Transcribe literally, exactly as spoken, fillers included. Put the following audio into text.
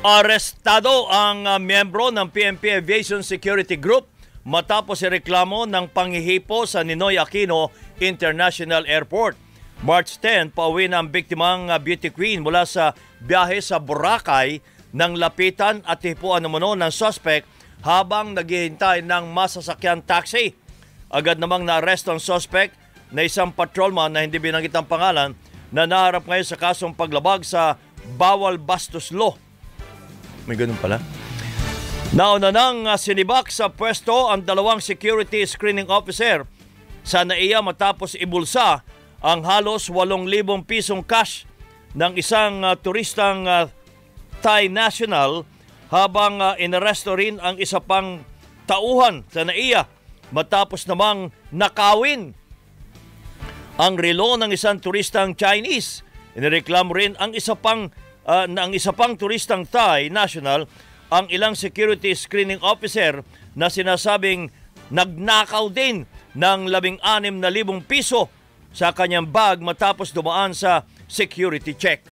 Arestado ang uh, miyembro ng P N P Aviation Security Group matapos ireklamo ng panghihipo sa Ninoy Aquino International Airport. March tenth, pauwi na ang biktimang uh, beauty queen mula sa biyahe sa Boracay nang lapitan at hipuan naman ng suspect habang naghihintay ng masasakyan taxi. Agad namang naaresto ang suspect na isang patrolman na hindi binanggit ang pangalan na naharap ngayon sa kasong paglabag sa bawal bastos law. May ganun pala. Nauna nang uh, sinibak sa pwesto ang dalawang security screening officer sa N A I A matapos ibulsa ang halos walong libong pisong cash ng isang uh, turistang uh, Thai national habang uh, inaresto rin ang isa pang tauhan sa N A I A matapos namang nakawin ang relo ng isang turistang Chinese. Inireklamo rin ang isa pang uh, ang isa pang turistang Thai national ang ilang security screening officer na sinasabing nagnakaw din ng labing anim na libong piso sa kanyang bag matapos dumaan sa security check.